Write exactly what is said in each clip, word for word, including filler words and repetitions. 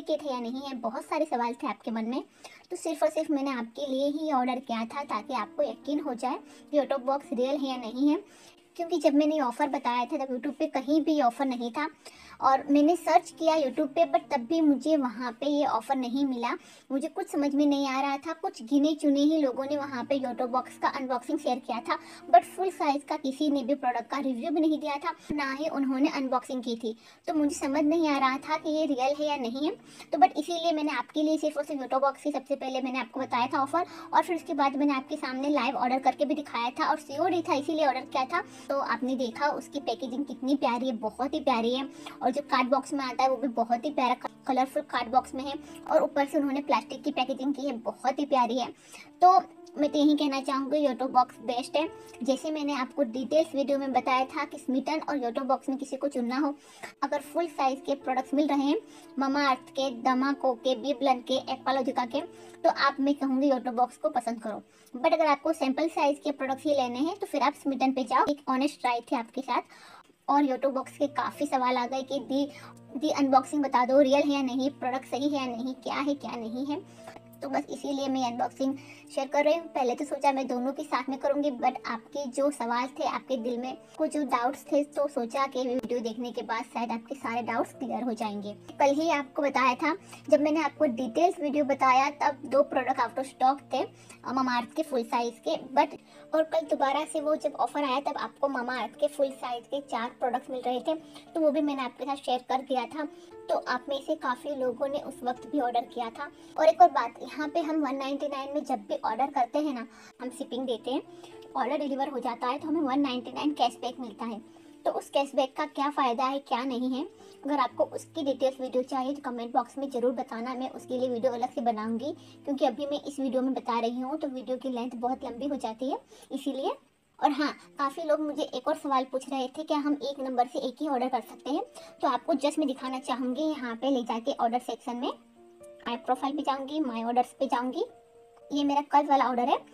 Duplicate है या नहीं है, बहुत सारे सवाल थे आपके मन में। तो सिर्फ और सिर्फ मैंने आपके लिए ही ऑर्डर किया था ताकि आपको यकीन हो जाए कि ऑटो बॉक्स रियल है या नहीं है। क्योंकि जब मैंने ये ऑफ़र बताया था तब यूट्यूब पे कहीं भी ऑफ़र नहीं था और मैंने सर्च किया यूट्यूब पे, बट तब भी मुझे वहाँ पे ये ऑफ़र नहीं मिला। मुझे कुछ समझ में नहीं आ रहा था। कुछ गिने चुने ही लोगों ने वहाँ पे ऑटो बॉक्स का अनबॉक्सिंग शेयर किया था, बट फुल साइज़ का किसी ने भी प्रोडक्ट का रिव्यू भी नहीं दिया था, ना ही उन्होंने अनबॉक्सिंग की थी। तो मुझे समझ नहीं आ रहा था कि ये रियल है या नहीं है। तो बट इसीलिए मैंने आपके लिए सिर्फ और सिर्फ ऑटो बॉक्स की सबसे पहले मैंने आपको बताया था ऑफ़र, और फिर उसके बाद मैंने आपके सामने लाइव ऑर्डर करके भी दिखाया था और सीओडी था इसीलिए ऑर्डर किया था। तो आपने देखा उसकी पैकेजिंग कितनी प्यारी है, बहुत ही प्यारी है। और जो कार्ड बॉक्स में आता है वो भी बहुत ही प्यारा कलरफुल कार्ड बॉक्स में है, और ऊपर से उन्होंने प्लास्टिक की पैकेजिंग की है, बहुत ही प्यारी है। तो मैं तो यही कहना चाहूँगी ऑटो बॉक्स बेस्ट है। जैसे मैंने आपको डिटेल्स वीडियो में बताया था कि स्मिटन और ऑटो बॉक्स में किसी को चुनना हो, अगर फुल साइज़ के प्रोडक्ट्स मिल रहे हैं ममाअर्थ के, दमाको के, बीब्लन के, एक्वालॉजिका के, तो आप मैं कहूँगी ऑटो बॉक्स को पसंद करो। बट अगर आपको सैम्पल साइज़ के प्रोडक्ट्स ही लेने हैं तो फिर आप स्मिटन पे जाओ। एक ऑनेस्ट ट्राई थे आपके साथ, और ऑटो बॉक्स के काफ़ी सवाल आ गए कि दी दी अनबॉक्सिंग बता दो, रियल है या नहीं, प्रोडक्ट सही है या नहीं, क्या है क्या नहीं है। तो बस इसीलिए मैं अनबॉक्सिंग शेयर कर रही हूँ। पहले तो सोचा मैं दोनों के साथ में करूँगी, बट आपके जो सवाल थे, आपके दिल में कुछ जो डाउट्स थे, तो सोचा कि वीडियो देखने के बाद शायद आपके सारे डाउट्स क्लियर हो जाएंगे। कल ही आपको बताया था, जब मैंने आपको डिटेल्स वीडियो बताया तब दो प्रोडक्ट आउट ऑफ स्टॉक थे ममाअर्थ के फुल साइज़ के, बट और कल दोबारा से वो जब ऑफर आया तब आपको ममाअर्थ के फुल साइज़ के चार प्रोडक्ट्स मिल रहे थे, तो वो भी मैंने आपके साथ शेयर कर दिया था। तो आप में से काफ़ी लोगों ने उस वक्त भी ऑर्डर किया था। और एक और बात, यहाँ पे हम वन नाइन्टी नाइन में जब भी ऑर्डर करते हैं ना, हम शिपिंग देते हैं, ऑर्डर डिलीवर हो जाता है तो हमें वन नाइन्टी नाइन कैशबैक मिलता है। तो उस कैशबैक का क्या फ़ायदा है क्या नहीं है, अगर आपको उसकी डिटेल्स वीडियो चाहिए तो कमेंट बॉक्स में ज़रूर बताना, मैं उसके लिए वीडियो अलग से बनाऊंगी। क्योंकि अभी मैं इस वीडियो में बता रही हूँ तो वीडियो की लेंथ बहुत लंबी हो जाती है इसीलिए। और हाँ, काफ़ी लोग मुझे एक और सवाल पूछ रहे थे क्या हम एक नंबर से एक ही ऑर्डर कर सकते हैं। तो आपको जस्ट मैं दिखाना चाहूँगी, यहाँ पे ले जाके ऑर्डर सेक्शन में माई प्रोफाइल पे जाऊँगी, माई ऑर्डर्स पे जाऊँगी। ये मेरा कल वाला ऑर्डर है,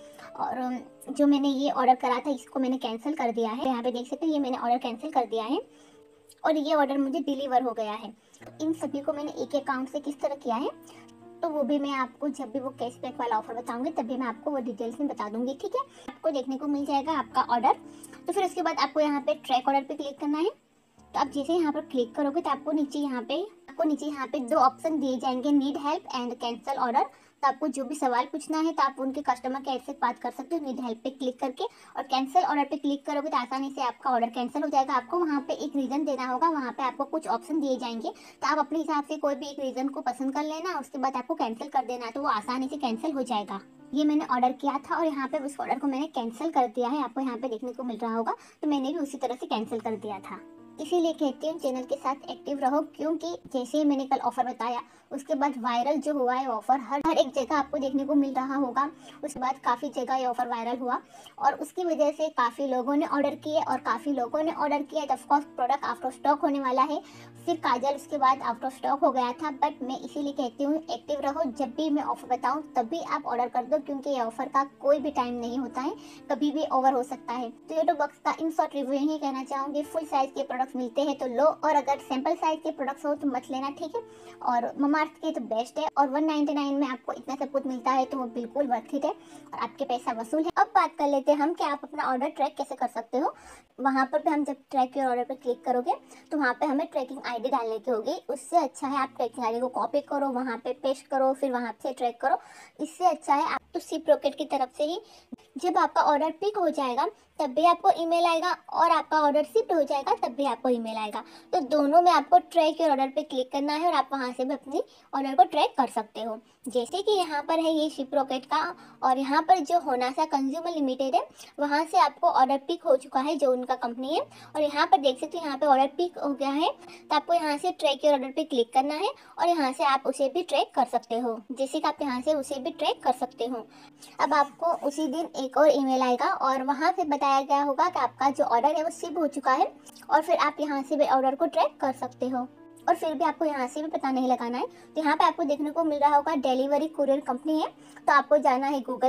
और जो मैंने ये ऑर्डर करा था इसको मैंने कैंसिल कर दिया है। यहाँ पे देख सकते हैं ये मैंने ऑर्डर कैंसिल कर दिया है और ये ऑर्डर मुझे डिलीवर हो गया है। तो इन सभी को मैंने एक अकाउंट से किस तरह किया है तो वो भी मैं आपको जब भी वो कैशबैक वाला ऑफर बताऊंगी तब भी मैं आपको वो डिटेल्स में बता दूंगी, ठीक है। आपको देखने को मिल जाएगा आपका ऑर्डर। तो फिर उसके बाद आपको यहाँ पे ट्रैक ऑर्डर पे क्लिक करना है। तो आप जैसे यहाँ पर क्लिक करोगे तो आपको नीचे यहाँ पे आपको नीचे यहाँ पे दो ऑप्शन दिए जाएंगे, need help and cancel order. तो आपको जो भी सवाल पूछना है तो आप उनके कस्टमर केयर से बात कर सकते हो नीड हेल्प पे क्लिक करके, और कैंसिल ऑर्डर पे क्लिक करोगे तो आसानी से आपका ऑर्डर कैंसिल हो जाएगा। आपको वहाँ पे एक रीज़न देना होगा, वहाँ पे आपको कुछ ऑप्शन दिए जाएंगे, तो आप अपने हिसाब से कोई भी एक रीज़न को पसंद कर लेना, उसके बाद आपको कैंसिल कर देना, तो वो आसानी से कैंसिल हो जाएगा। ये मैंने ऑर्डर किया था और यहाँ पे उस ऑर्डर को मैंने कैंसिल कर दिया है, आपको यहाँ पे देखने को मिल रहा होगा। तो मैंने भी उसी तरह से कैंसिल कर दिया था। इसीलिए कहती हूँ चैनल के साथ एक्टिव रहो, क्योंकि जैसे ही मैंने कल ऑफर बताया उसके बाद वायरल जो हुआ है ऑफर हर हर एक जगह आपको देखने को मिल रहा होगा। उसके बाद काफ़ी जगह ये ऑफर वायरल हुआ और उसकी वजह से काफ़ी लोगों ने ऑर्डर किए और काफ़ी लोगों ने ऑर्डर किया। Of course product out of stock होने वाला है, सिर्फ काजल उसके बाद आउट ऑफ स्टॉक हो गया था। बट मैं इसीलिए कहती हूँ एक्टिव रहो, जब भी मैं ऑफर बताऊँ तभी आप ऑर्डर कर दो, क्योंकि ये ऑफर का कोई भी टाइम नहीं होता है, कभी भी ओवर हो सकता है। तो ऑटो बॉक्स का इन शॉर्ट रिव्यू यही कहना चाहूँगी, फुल साइज के प्रोडक्ट्स मिलते हैं तो लो, और अगर सैंपल साइज के प्रोडक्ट्स हो तो मत लेना, ठीक है। और ममाअर्थ के तो बेस्ट है, और वन नाइन्टी नाइन में आपको इतना सब कुछ मिलता है तो वो बिल्कुल वर्थ इट है और आपके पैसा वसूल है। अब बात कर लेते हैं हम कि आप अपना ऑर्डर ट्रैक कैसे कर सकते हो। वहाँ पर भी हम जब ट्रैक योर ऑर्डर पर क्लिक करोगे तो वहाँ पे हमें ट्रैकिंग आईडी डालने की होगी। उससे अच्छा है आप ट्रैकिंग आईडी को कॉपी करो, वहाँ पे पेस्ट करो, फिर वहाँ से ट्रैक करो। इससे अच्छा है आप तो शिप रॉकेट की तरफ से ही जब आपका ऑर्डर पिक हो जाएगा तब भी आपको ईमेल आएगा, और आपका ऑर्डर शिफ्ट हो जाएगा तब भी आपको ईमेल आएगा। तो दोनों में आपको ट्रैक योर ऑर्डर पे क्लिक करना है और आप वहाँ से भी अपनी ऑर्डर को ट्रैक कर सकते हो। जैसे कि यहाँ पर है ये शिप रॉकेट का, और यहाँ पर जो होनासा कंज्यूमर लिमिटेड है वहाँ से आपको ऑर्डर पिक हो चुका है, जो उनका कंपनी है। और यहाँ पर देख सकते हो यहाँ पे ऑर्डर पिक हो गया है, तो आपको यहाँ से ट्रैक योर ऑर्डर पे क्लिक करना है और यहाँ से आप उसे भी ट्रैक कर सकते हो। जैसे कि आप यहाँ से उसे भी ट्रैक कर सकते हो। अब आपको उसी दिन एक और ईमेल आएगा और वहाँ पे बताया गया होगा कि आपका जो ऑर्डर है वो शिप हो चुका है, और फिर आप यहाँ से भी ऑर्डर को ट्रैक कर सकते हो। और फिर भी आपको यहाँ से भी पता नहीं लगाना है, तो यहाँ पे आपको देखने को मिल रहा होगा डिलीवरी कुरियर कंपनी है, तो आपको जाना है गूगल पे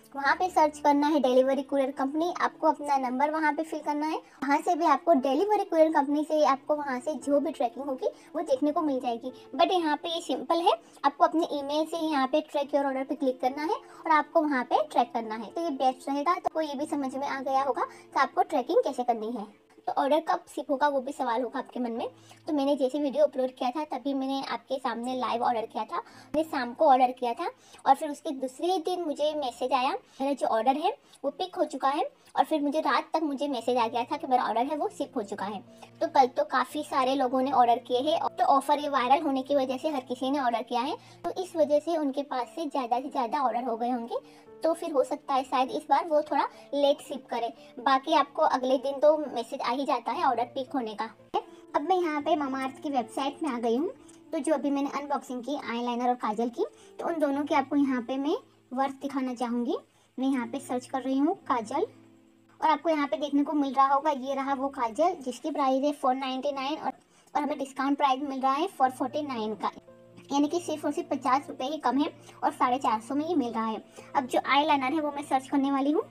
वहाँ पे सर्च करना है डिलीवरी कुरियर कंपनी, आपको अपना नंबर वहाँ पे फिल करना है। वहाँ से भी आपको डिलीवरी कुरियर कंपनी से आपको वहाँ से जो भी ट्रैकिंग होगी वो देखने को मिल जाएगी। बट यहाँ पे ये सिंपल है, आपको अपने ईमेल से यहाँ पे ट्रैक योर ऑर्डर पे क्लिक करना है और आपको वहाँ पे ट्रैक करना है, तो ये बेस्ट रहेगा। तो आपको ये भी समझ में आ गया होगा कि आपको ट्रैकिंग कैसे करनी है। तो ऑर्डर कब शिप होगा वो भी सवाल होगा आपके मन में। तो मैंने जैसे वीडियो अपलोड किया था तभी मैंने आपके सामने लाइव ऑर्डर किया था। मैंने शाम को ऑर्डर किया था और फिर उसके दूसरे दिन मुझे मैसेज आया मेरा जो ऑर्डर है वो पिक हो चुका है, और फिर मुझे रात तक मुझे मैसेज आ गया था कि मेरा ऑर्डर है वो शिप हो चुका है। तो कल तो काफ़ी सारे लोगों ने ऑर्डर किए हैं, तो ऑफर ये वायरल होने की वजह से हर किसी ने ऑर्डर किया है, तो इस वजह से उनके पास से ज़्यादा से ज़्यादा ऑर्डर हो गए होंगे। तो फिर हो सकता है शायद इस बार वो थोड़ा लेट शिप करे, बाकी आपको अगले दिन तो मैसेज आ ही जाता है ऑर्डर पिक होने का। अब मैं यहाँ पे मामाअर्थ की वेबसाइट में आ गई हूँ। तो जो अभी मैंने अनबॉक्सिंग की आईलाइनर और काजल की, तो उन दोनों की आपको यहाँ पे मैं वर्थ दिखाना चाहूँगी। मैं यहाँ पे सर्च कर रही हूँ काजल, और आपको यहाँ पे देखने को मिल रहा होगा ये रहा वो काजल जिसकी प्राइस है फोर नाइन्टी नाइन, और, और हमें डिस्काउंट प्राइस मिल रहा है फोर फोर्टी नाइन का, यानी कि सिर्फ और सिर्फ पचास रुपये ही कम है और साढ़े चार सौ में ये मिल रहा है। अब जो आई लाइनर है वो मैं सर्च करने वाली हूँ।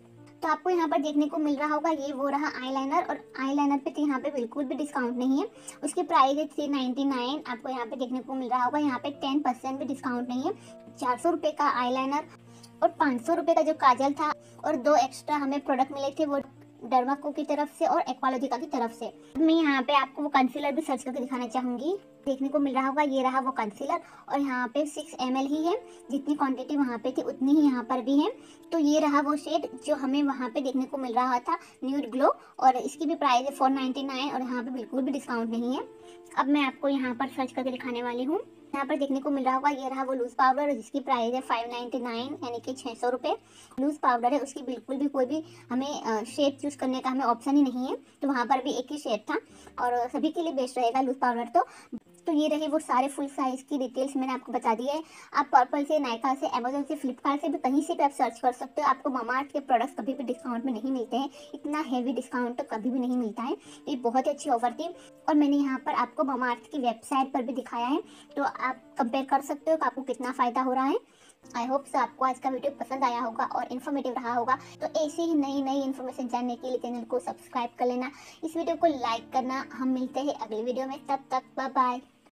तो आपको यहाँ पर देखने को मिल रहा होगा ये वो रहा आई लाइनर, और आई लाइनर पे तो यहाँ पे बिल्कुल भी डिस्काउंट नहीं है। उसकी प्राइस है थ्री नाइन्टी नाइन, आपको यहाँ पे देखने को मिल रहा होगा यहाँ पे टेन परसेंट भी डिस्काउंट नहीं है। चार सौ रुपये का आई लाइनर और पाँच सौ रुपये का जो काजल था, और दो एक्स्ट्रा हमें प्रोडक्ट मिले थे वो डर्माको की तरफ से और एक्वालॉजिका की तरफ से। मैं यहाँ पे आपको वो कंसीलर भी सर्च करके दिखाना चाहूँगी। देखने को मिल रहा होगा ये रहा वो कंसीलर, और यहाँ पे सिक्स एम एल ही है, जितनी क्वांटिटी वहाँ पे थी उतनी ही यहाँ पर भी है। तो ये रहा वो शेड जो हमें वहाँ पे देखने को मिल रहा था, न्यूड ग्लो, और इसकी भी प्राइस है फोर नाइन्टी नाइन, और यहाँ पे बिल्कुल भी डिस्काउंट नहीं है। अब मैं आपको यहाँ पर सर्च करके दिखाने वाली हूँ। यहाँ पर देखने को मिल रहा होगा ये रहा वो लूज पाउडर जिसकी प्राइस है फाइव नाइन्टी नाइन, यानी कि छः सौ रुपये। लूज पाउडर है, उसकी बिल्कुल भी कोई भी हमें शेड चूज़ करने का हमें ऑप्शन ही नहीं है, तो वहाँ पर भी एक ही शेड था, और सभी के लिए बेस्ट रहेगा लूज पाउडर। तो तो ये रही वो सारे फुल साइज़ की डिटेल्स मैंने आपको बता दी है। आप पर्पल से, नायका से, अमेजोन से, फ्लिपकार्ट से भी कहीं से भी आप सर्च कर सकते हो। आपको मामाअर्थ के प्रोडक्ट्स कभी भी डिस्काउंट में नहीं मिलते हैं, इतना हैवी डिस्काउंट तो कभी भी नहीं मिलता है। तो ये बहुत ही अच्छी ऑफर थी, और मैंने यहाँ पर आपको मामाअर्थ की वेबसाइट पर भी दिखाया है, तो आप कंपेयर कर सकते हो कि आपको कितना फ़ायदा हो रहा है। आई होप सो आपको आज का वीडियो पसंद आया होगा और इन्फॉर्मेटिव रहा होगा। तो ऐसे ही नई नई इन्फॉर्मेशन जानने के लिए चैनल को सब्सक्राइब कर लेना, इस वीडियो को लाइक करना। हम मिलते हैं अगले वीडियो में, तब तक बाय बाय।